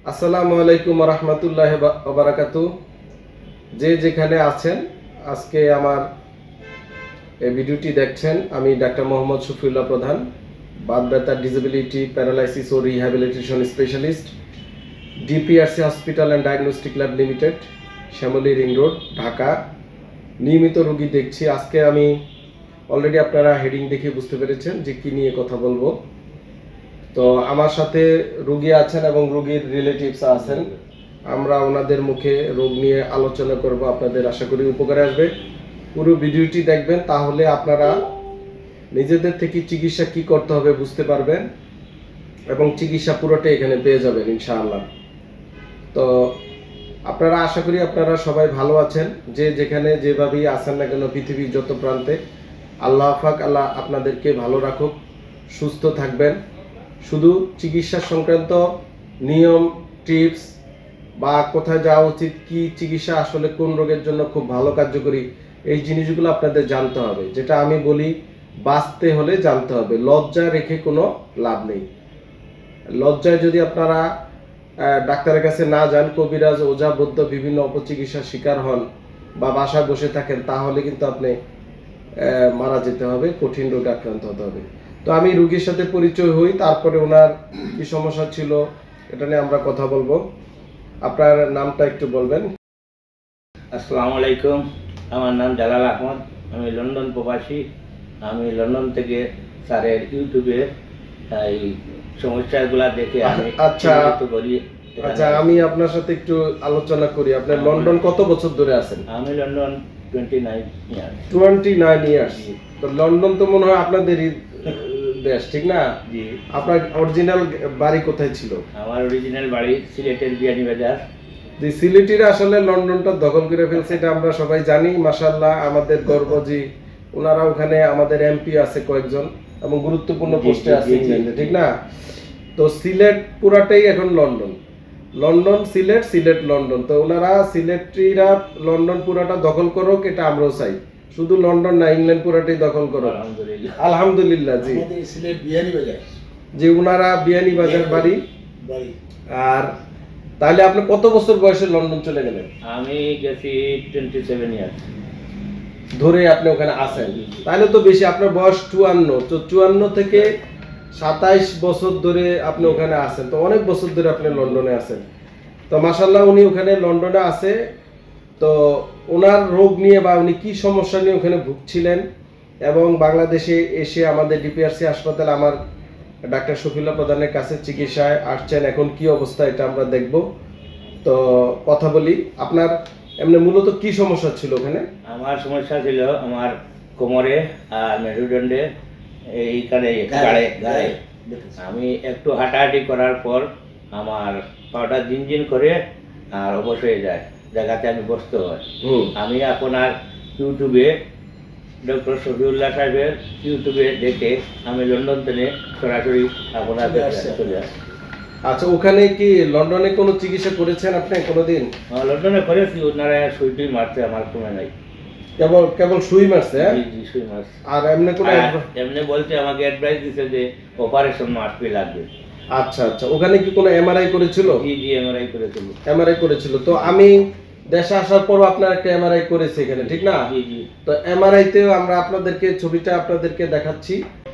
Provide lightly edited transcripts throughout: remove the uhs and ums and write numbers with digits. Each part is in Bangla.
আসসালামু আলাইকুম রহমতুল্লাহ বারাকাতু। যে যেখানে আছেন আজকে আমার এই ভিডিওটি দেখছেন, আমি ডাক্তার মোহাম্মদ শফিউল্লাহ প্রধান, বাত ব্যথা, ডিসেবিলিটি, প্যারালাইসিস ও rehabilitation specialist, DPRC hospital and diagnostic lab limited, Shyamoli ring road, Dhaka. নিয়মিত রোগী দেখছি। আজকে আমি অলরেডি আপনারা হেডিং দেখে বুঝতে পেরেছেন যে কি নিয়ে কথা বলবো। তো আমার সাথে রোগী আছেন এবং রোগীর রিলেটিভস আছেন। আমরা ওনাদের মুখে রোগ নিয়ে আলোচনা করব, আপনাদের আশা করি উপকারে আসবে। পুরো ভিডিওটি দেখবেন, তাহলে আপনারা নিজেদের থেকে চিকিৎসা কি করতে হবে বুঝতে পারবেন এবং চিকিৎসা পুরোটাই এখানে পেয়ে যাবেন ইনশাআল্লাহ। তো আপনারা আশা করি আপনারা সবাই ভালো আছেন, যে যেখানে যেভাবেই আছেন না কেন পৃথিবীর যত প্রান্তে। আল্লাহ পাক আল্লাহ আপনাদেরকে ভালো রাখুক, সুস্থ থাকবেন। শুধু চিকিৎসা সংক্রান্ত নিয়ম, টিপস বা কোথায় যাওয়া উচিত, কি চিকিৎসা আসলে কোন রোগের জন্য খুব ভালো কার্যকরী, এই জিনিসগুলো আপনাদের জানতে হবে। যেটা আমি বলি, বাঁচতে হলে জানতে হবে। লজ্জা রেখে কোনো লাভ নেই। লজ্জায় যদি আপনারা ডাক্তারের কাছে না যান, কবিরাজ, ওঝা, বৌদ্ধ বিভিন্ন অপচিকিৎসার শিকার হন বা বাসায় বসে থাকেন, তাহলে কিন্তু আপনি মারা যেতে হবে, কঠিন রোগে আক্রান্ত হতে হবে। তো আমি রোগীর সাথে পরিচয় হই, তারপরে ওনার কি সমস্যা ছিল এটা নিয়ে আমরা কথা বলবো। আপনার নামটা একটু বলবেন। আসসালামু আলাইকুম, আমার নাম জালাল আহমদ, আমি লন্ডন প্রবাসী। আমি লন্ডন থেকে স্যারের ইউটিউবে এই সমস্যাগুলা দেখে আমি আচ্ছা করি। আচ্ছা, আমি আপনার সাথে একটু আলোচনা করি। আপনি লন্ডন কত বছর ধরে আছেন? আমি লন্ডন 29 ইয়ার। 29 ইয়ার্স। তো লন্ডন তো মনে হয় আপনাদেরই দেশ, ঠিক না? জি। আপনার অরিজিনাল বাড়ি কোথায় ছিল? আমার অরিজিনাল বাড়ি সিলেটের বিয়ানীবাজার। যে সিলেটিরা আসলে লন্ডনটা দখল করে ফেলছে, এটা আমরা সবাই জানি। মাশাআল্লাহ, আমাদের গর্ব যে ওনারা ওখানে আমাদের এমপি আছে কয়েকজন এবং গুরুত্বপূর্ণ পোস্টে আছে ইংল্যান্ডে, ঠিক না? তো সিলেট পুরাটাই এখন London. London Sylhet, Sylhet London. তো ওনারা সিলেট্রিরা লন্ডন পুরাটা দখল করুক, এটা আমরাও চাই। শুধু লন্ডন না, ইংল্যান্ড পুরাটাই দখল করুক, আলহামদুলিল্লাহ। জি, সিলেট বিয়ানীবাজার, যে ওনারা বিয়ানীবাজার বাড়ি। আর তাহলে আপনি কত বছর বয়সে লন্ডন চলে গেলেন? আমি গেছি 27 ইয়ার ধরে আপনি ওখানে আছেন, তাহলে তো বেশি। আপনার বয়স 54, তো 54 থেকে 27 বছর ধরে আপনি ওখানে আছেন। তো অনেক বছর ধরে আপনি লন্ডনে আছেন। তো মাশাআল্লাহ, উনি ওখানে লন্ডনে আছে। তো ওনার রোগ নিয়ে বা উনি কি সমস্যা নিয়ে ওখানে ভুগছিলেন এবং বাংলাদেশে এসে আমাদের ডিপিআরসি হাসপাতাল আমার ডাক্তার শফিউল্লাহ প্রধানের কাছে চিকিৎসায় আসছেন, এখন কি অবস্থা এটা আমরা দেখব। তো কথা বলি, আপনার এমনি মূলত কি সমস্যা ছিল ওখানে? আমার সমস্যা ছিল আমার কোমরে আর মেরুদণ্ডে, এইখানে গায়ে। আমি একটু হাঁটাহাঁটি করার পর আমার পাউডার জিনজিন করে আর অবশ হয়ে যায়, জায়গাতে আমি বসতে হয়। আমি আপনার ইউটিউবে ডক্টর শফিউল্লাহ সাহেবের ইউটিউবে দেখে আমি লন্ডন থেকে সরাসরি আপনার চলে আসি। আচ্ছা, ওখানে কি লন্ডনে কোনো চিকিৎসা করেছেন আপনি কোনোদিন? লন্ডনে করেছি, ওনারা সুইটি মারতে আমার কমে নাই। কেবল সুই মারছে? জি, সুই মারছে। আর এমনি কোনো এমনি বলতে আমাকে অ্যাডভাইস দিছে যে অপারেশন মারতে লাগবে। আচ্ছা আচ্ছা, ওখানে কি কোনো এমআরআই করেছিল? জি, এমআরআই করেছিল। এমআরআই করেছিল। তো আমি দেশে আসার পর আপনার একটা এমআরআই করেছে এখানে, ঠিক না? জি। তো এমআরআইতেও আমরা আপনাদেরকে ছবিটা আপনাদেরকে দেখাচ্ছি।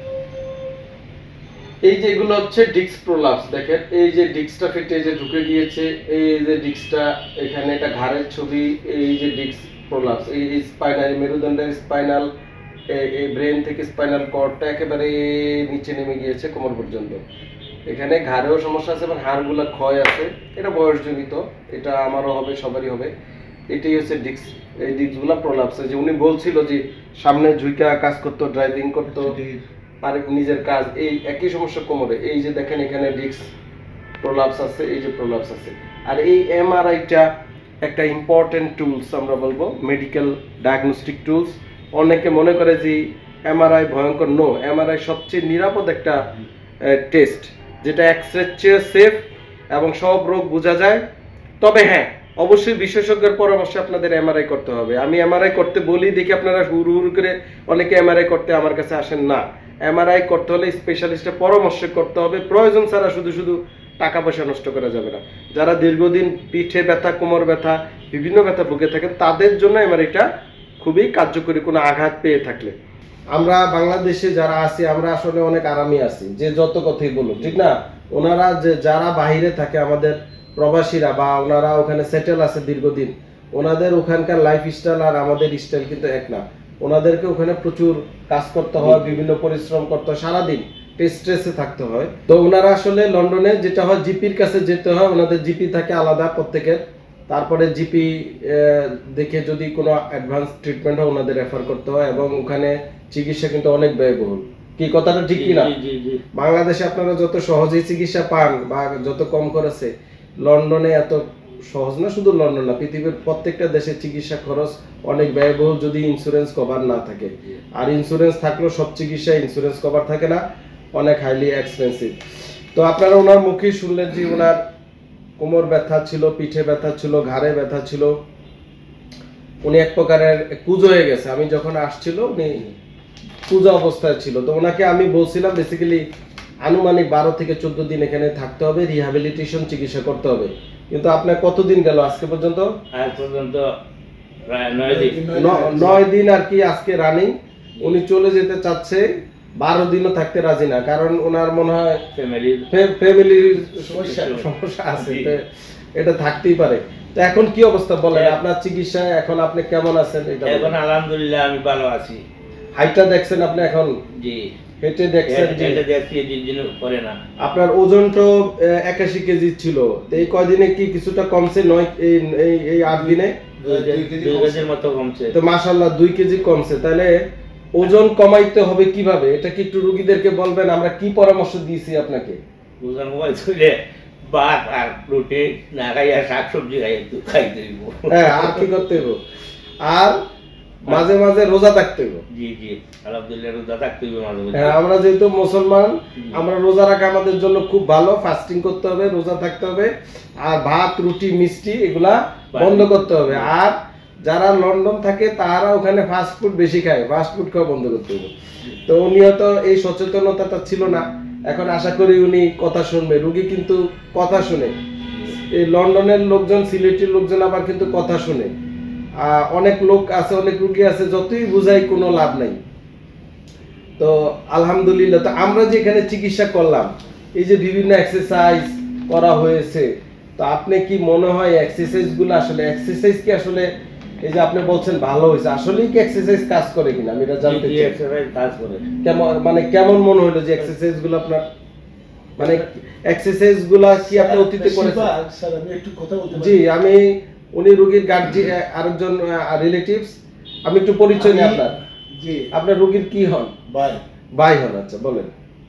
এই যে এগুলো হচ্ছে ডিস্ক প্রলাপস। দেখেন, এই যে ডিস্কটা ফেটে যে ঢুকে গিয়েছে, এই যে ডিস্কটা এখানে, এটা ঘাড়ের ছবি। এই যে ডিস্ক প্রলাপস, এই স্পাইনাল, মেরুদণ্ডের স্পাইনাল, এই ব্রেন থেকে স্পাইনাল কর্ডটা একেবারে নিচে নেমে গিয়েছে কোমর পর্যন্ত। এখানে ঘাড়েও সমস্যা আছে এবং হাড়গুলো ক্ষয় আছে। এটা বয়সজনিত, এটা আমারও হবে, সবারই হবে। এটাই হচ্ছে ডিস্ক। এই ডিস্কগুলো প্রলাপস। যে উনি বলছিল যে সামনে ঝুঁকা কাজ করতো, ড্রাইভিং করতো, আর নিজের কাজ, এই একই সমস্যা কোমরে। এই যে দেখেন এখানে ডিস্ক প্রলাপস আছে, এই যে প্রলাপস আছে। আর এই এমআরআইটা একটা ইম্পর্টেন্ট টুলস, আমরা বলবো মেডিকেল ডায়াগনস্টিক টুলস। অনেকে মনে করে যে এমআরআই ভয়ঙ্কর। নো, এমআরআই সবচেয়ে নিরাপদ একটা টেস্ট, যেটা এক্সরে চেয়ে সেফ এবং সব রোগ বোঝা যায়। তবে হ্যাঁ, অবশ্যই বিশেষজ্ঞের পরামর্শে আপনাদের এমআরআই করতে হবে। আমি এমআরআই করতে বলি দেখি আপনারা হুড় করে অনেকে এমআরআই করতে আমার কাছে আসেন না। এমআরআই করতে হলে স্পেশালিস্টের পরামর্শ করতে হবে। প্রয়োজন ছাড়া শুধু টাকা পয়সা নষ্ট করা যাবে না। যারা দীর্ঘদিন পিঠে ব্যথা, কোমর ব্যথা, বিভিন্ন ব্যথা ভুগে থাকেন তাদের জন্য আমার এটা খুবই কার্যকরী, কোনো আঘাত পেয়ে থাকলে। আমরা বাংলাদেশে যারা আছি আমরা আসলে অনেক আরামে আছি, যে যত কথাই বলুন, ঠিক না? ওনারা যে যারা বাইরে থাকে আমাদের প্রবাসীরা বা ওনারা ওখানে সেটেল আছে দীর্ঘদিন, ওনাদের ওখানকার লাইফ স্টাইল আর আমাদের স্টাইল কিন্তু এক না। ওনাদেরকে ওখানে প্রচুর কাজ করতে হয়, বিভিন্ন পরিশ্রম করতে হয়, সারাদিন স্ট্রেসে থাকতে হয়। তো ওনারা আসলে লন্ডনে যেটা হয় জিপির কাছে যেতে হয়, ওনাদের জিপি থাকে আলাদা প্রত্যেকের। তারপরে জিপি দেখে যদি কোনো অ্যাডভান্স ট্রিটমেন্ট হয় ওনাদের রেফার করতে হয়, এবং ওখানে চিকিৎসা কিন্তু অনেক ব্যয়বহুল। কি কথাটা ঠিক কিনা? বাংলাদেশে আপনারা যত সহজেই চিকিৎসা পান বা যত কম খরচে, লন্ডনে এত সহজ না। শুধু লন্ডন না, পৃথিবীর প্রত্যেকটা দেশে চিকিৎসা খরচ অনেক ব্যয়বহুল যদি ইন্স্যুরেন্স কভার না থাকে। আর ইন্স্যুরেন্স থাকলেও সব চিকিৎসা ইন্স্যুরেন্স কভার থাকে না, অনেক হাইলি এক্সপেন্সিভ। তো আপনারা ওনার মুখেই শুনলেন যে ওনার কোমর ব্যথা ছিল, পিঠে ব্যথা ছিল, ঘাড়ে ব্যথা ছিল, উনি এক প্রকারের কুঁজো হয়ে গেছে। আমি যখন আসছিল উনি কুঁজো অবস্থায় ছিল। তো ওনাকে আমি বলছিলাম বেসিক্যালি আনুমানিক 12 থেকে 14 দিন এখানে থাকতে হবে, রিহ্যাবিলিটেশন চিকিৎসা করতে হবে। কিন্তু আপনার কতদিন গেল আজকে পর্যন্ত? আজ পর্যন্ত প্রায় 9 দিন আর কি আজকে রানিং। উনি চলে যেতে চাচ্ছে, 12 দিনও থাকতে রাজি না, কারণ ওনার মনে হয় ফ্যামিলির সমস্যা আছে, এটা থাকতেই পারে। তো এখন কি অবস্থা বলেন, আপনার চিকিৎসা এখন আপনি কেমন আছেন? এখন আলহামদুলিল্লাহ আমি ভালো আছি। হাইটটা দেখছেন আপনি এখন? জি, হেঁটে দেখছেন? এটা দেখছি দিন পরে না। আপনার ওজন তো 81 কেজি ছিল, তো এই কয়দিনে কি কিছুটা কমছে? এই 8 দিনে 2 কেজির মতো কমছে। তো মাশাআল্লাহ 2 কেজি কমছে। তাহলে ওজন কমাইতে হবে কিভাবে, এটা কি একটু রোগীদেরকে বলবেন? আমরা কি পরামর্শ দিয়েছি আপনাকে? ওজন কমাইতে ভাত আর রুটি না খাইয়া শাকসবজি খাইতে দিব। হ্যাঁ, আর কি করতে হবে? আর মাঝে মাঝে রোজা থাকতে হবে। জি জি, আলহামদুলিল্লাহ রোজা থাকতে হবে মাঝে মাঝে। হ্যাঁ, আমরা যেহেতু মুসলমান, আমরা রোজা রাখা আমাদের জন্য খুব ভালো। ফাস্টিং করতে হবে, রোজা থাকতে হবে, আর ভাত রুটি মিষ্টি এগুলা বন্ধ করতে হবে। আর যারা লন্ডন থাকে তারা ওখানে ফাস্ট ফুড বেশি খায়, ফাস্ট ফুড খাওয়া বন্ধ করতে হবে। তো উনিও তো এই সচেতনতাটা ছিল না, এখন আশা করি উনি কথা শুনবে। রুগী কিন্তু কথা শুনে, এই লন্ডনের লোকজন, সিলেটের লোকজন আবার কিন্তু কথা শুনে। অনেক লোক আছে, অনেক রুগী আছে, যতই বুঝাই কোনো লাভ নাই। তো আলহামদুলিল্লাহ, তো আমরা যে এখানে চিকিৎসা করলাম, এই যে বিভিন্ন এক্সারসাইজ করা হয়েছে, তো আপনি কি মনে হয় এক্সারসাইজ গুলো আসলে, এক্সারসাইজ কি আসলে এই যে আপনি বলছেন ভালো হয়েছে, আসলেই কি এক্সারসাইজ কাজ করে কিনা আমি এটা জানতে চাই। এক্সারসাইজ কাজ করে কেমন, মানে কেমন মনে হলো যে এক্সারসাইজ গুলো আপনার, মানে এক্সারসাইজ গুলা কি আপনি অতীতে করেছেন? স্যার আমি একটু কথা বলতে পারি? জি, আমি উনি রোগীর গার্জিয়ান, আরেকজন রিলেটিভস। আমি একটু পরিচয় নিই আপনার। জি, আপনার রোগীর কি হন? ভাই ভাই হন, আচ্ছা বলেন।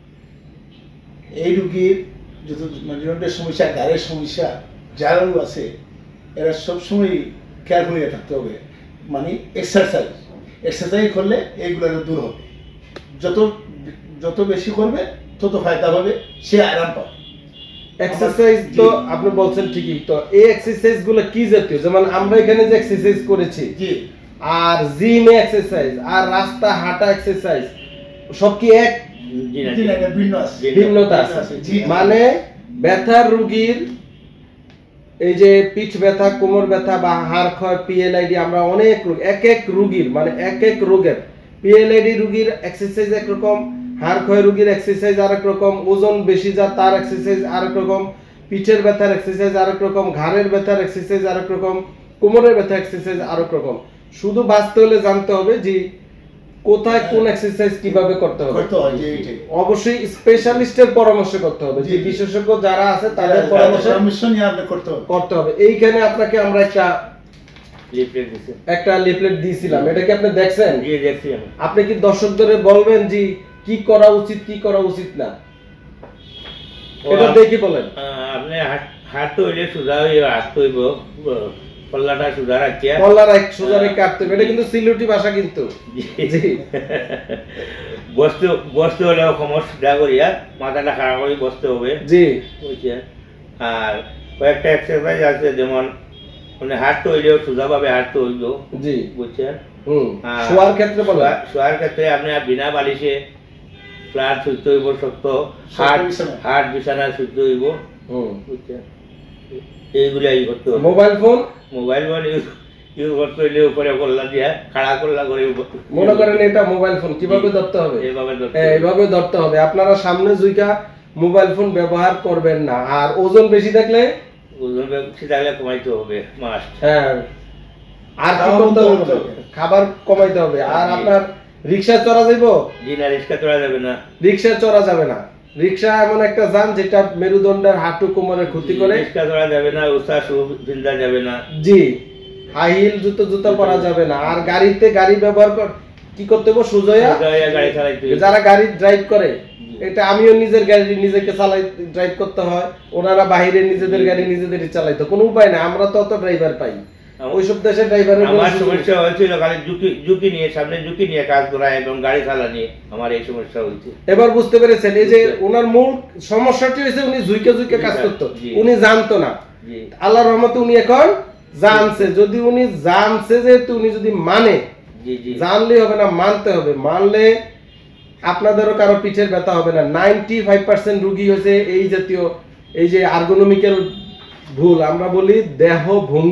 এই রোগীর যত জয়েন্টের সমস্যা, ঘাড়ের সমস্যা যারাও আছে, এরা সবসময় কেয়ারফুলি থাকতে হবে। মানে এক্সারসাইজ করলে এইগুলো দূর হবে। যত যত বেশি করবে তত ফায়দা হবে, সে আরাম পাবে। এক্সারসাইজ তো আপনি বলছেন ঠিকই, তো এই এক্সারসাইজ গুলো কি জাতীয়? যেমন আমরা এখানে যে এক্সারসাইজ করেছি, জি, আর জিমে এক্সারসাইজ আর রাস্তা হাঁটা এক্সারসাইজ সব কি এক? ভিন্নতা আছে। মানে ব্যথার রোগীর, এই যে পিঠ ব্যথা, কোমর ব্যথা বা হাড় ক্ষয়, পিএলআইডি, আমরা অনেক রোগ, এক এক রোগীর মানে এক এক রোগের, পিএলআইডি রোগীর এক্সারসাইজ একরকম, হাড় ক্ষয় রোগীর এক্সারসাইজ আরেক রকম, ওজন বেশি যা তার এক্সারসাইজ আরেক রকম, পিঠের ব্যথার এক্সারসাইজ আরেক রকম, ঘাড়ের ব্যথার এক্সারসাইজ আরেক রকম, কোমরের ব্যথা এক্সারসাইজ আরেক রকম। শুধু বাঁচতে হলে জানতে হবে যে কোথায় কোন এক্সারসাইজ কিভাবে করতে হবে। অবশ্যই স্পেশালিস্টের পরামর্শ করতে হবে, যে বিশেষজ্ঞ যারা আছে তাদের পরামর্শ নিয়ে আপনি করতে হবে। এইখানে আপনাকে আমরা একটা লিফলেট দিয়েছিলাম, এটা কি আপনি দেখছেন? জি, দেখছি আমি। আপনি কি দর্শকদের বলবেন যে কি করা উচিত কি করা উচিত না, এটা দেখি বলেন। আপনি হাঁটতে হইলে সোজা হয়ে হাঁটতে হইব, পল্লাটা সোজা রাখিয়া, পল্লা সোজা রেখে কাটতে হবে। এটা কিন্তু সিলেটি ভাষা কিন্তু। জি, বসতে হলেও সময় সোজা করিয়া মাথাটা খাড়া করে বসতে হবে। জি, বুঝছেন? আর কয়েকটা এক্সারসাইজ আছে, যেমন মানে হাঁটতে হইলেও সোজা ভাবে হাঁটতে হইব। জি, বুঝছেন? শোয়ার ক্ষেত্রে বলা, শোয়ার ক্ষেত্রে আপনি বিনা বালিশে ফ্ল্যাট শুতে হইব, শক্ত হাট বিছানা শুতে হইব। বুঝছেন, এইগুলাই করতে হবে। মোবাইল ফোন ইউজ করতে হইলে উপরে করলা দিয়া খাড়া করলা করে মনে করেন এটা মোবাইল ফোন কিভাবে ধরতে হবে, এইভাবে ধরতে হবে। আপনারা সামনে জুইকা মোবাইল ফোন ব্যবহার করবেন না। আর ওজন বেশি থাকলে কমাইতে হবে মাস্ট। হ্যাঁ, আর কি করতে হবে? খাবার কমাইতে হবে। আর আপনার রিকশা চড়া যাইব? জি না, রিকশা চড়া যাবে না। রিকশা চড়া যাবে না। রিকশা এমন একটা যান যেটা মেরুদণ্ডের হাঁটু কোমরের ক্ষতি করে। রিকশা চড়া যাবে না, উষা শু ভিন্দা যাবে না। জি, হাই হিল জুতো পরা যাবে না। আর গাড়ি ব্যবহার কি করতে হবে? সোজা গাড়ি চালাইতে। যারা গাড়ি ড্রাইভ করে, এটা আমিও নিজের গাড়ি নিজেকে ড্রাইভ করতে হয়, ওনারা বাইরে নিজেদের গাড়ি নিজেদেরই চালাইতো, কোনো উপায় নাই। আমরা তো অত ড্রাইভার পাই, ওইসব দেশে ড্রাইভারের আমার সমস্যা হয়েছিল গাড়ি ঝুঁকি নিয়ে, সামনে ঝুঁকি নিয়ে কাজ করা এবং গাড়ি চালানি, আমার এই সমস্যা হয়েছে। এবার বুঝতে পেরেছেন, এই যে ওনার মূল সমস্যাটি হয়েছে উনি ঝুঁকে কাজ করতো, উনি জানতো না। আল্লাহর রহমতে উনি এখন জানছে। যদি উনি জানছে, যেহেতু উনি যদি মানে, জানলে হবে না, মানতে হবে। মানলে আপনাদেরও কারো পিঠের ব্যথা হবে না। 95% রোগী হয়েছে এই জাতীয়, এই যে আর্গোনমিক্যাল ভুল আমরা বলি, দেহ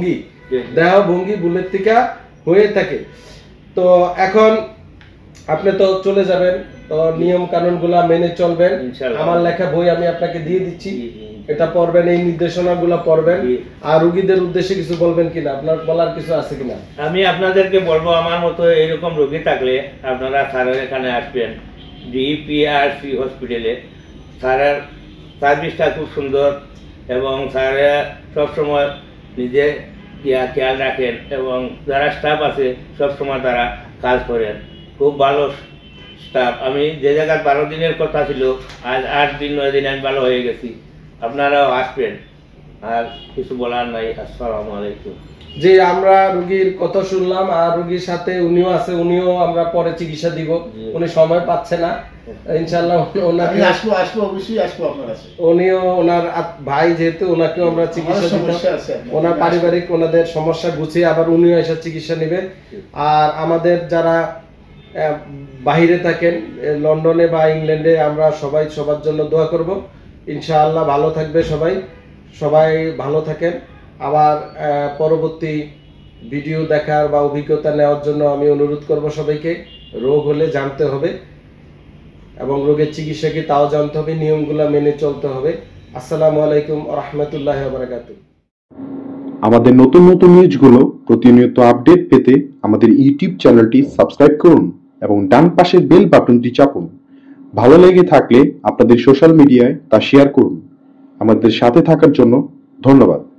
ভঙ্গি ভুলের থেকে হয়ে থাকে। তো এখন আপনি তো চলে যাবেন, তো নিয়ম কানুন গুলা মেনে চলবেন। আমার লেখা বই আমি আপনাকে দিয়ে দিচ্ছি, এটা পড়বেন, এই নির্দেশনা গুলা পড়বেন। আর রোগীদের উদ্দেশ্যে কিছু বলবেন কিনা, আপনার বলার কিছু আছে কিনা? আমি আপনাদেরকে বলবো, আমার মতো এইরকম রোগী থাকলে আপনারা স্যারের এখানে আসবেন, ডিপিআরসি হসপিটালে। স্যারের সার্ভিসটা খুব সুন্দর এবং স্যারের সবসময় নিজে খেয়াল রাখেন এবং যারা স্টাফ আছে সবসময় তারা কাজ করেন, খুব ভালো স্টাফ। আমি যে জায়গায় 12 দিনের কথা ছিল, আজ 8 দিন 9 দিন আমি ভালো হয়ে গেছি। আপনারাও আসবেন, আর কিছু বলার নাই। আসসালামু আলাইকুম। যে আমরা রোগীর কথা শুনলাম, আর রোগীর সাথে উনিও আছে, উনিও আমরা পরে চিকিৎসা দিব। উনি সময় পাচ্ছে না, ইনশাআল্লাহ ওনাকে আসবো অবশ্যই আসবো আপনার কাছে। উনিও ওনার ভাই, যেহেতু ওনাকেও আমরা চিকিৎসা দিব, ওনার পারিবারিক ওনাদের সমস্যা গুছিয়ে আবার উনিও এসে চিকিৎসা নেবেন। আর আমাদের যারা বাইরে থাকেন, লন্ডনে বা ইংল্যান্ডে, আমরা সবাই সবার জন্য দোয়া করব। ইনশাআল্লাহ ভালো থাকবে সবাই ভালো থাকেন। আবার পরবর্তী ভিডিও দেখার বা অভিজ্ঞতা নেওয়ার জন্য আমি অনুরোধ করব সবাইকে। রোগ হলে জানতে হবে এবং রোগের চিকিৎসা কি তাও জানতে হবে, নিয়মগুলো মেনে চলতে হবে। আসসালামু আলাইকুম ওয়া রাহমাতুল্লাহি ওয়া বারাকাতুহু। আমাদের নতুন নিউজগুলো প্রতিনিয়ত আপডেট পেতে আমাদের ইউটিউব চ্যানেলটি সাবস্ক্রাইব করুন এবং ডান পাশের বেল বাটনটি চাপুন। ভালো লেগে থাকলে আপনাদের সোশ্যাল মিডিয়ায় তা শেয়ার করুন। আমাদের সাথে থাকার জন্য ধন্যবাদ।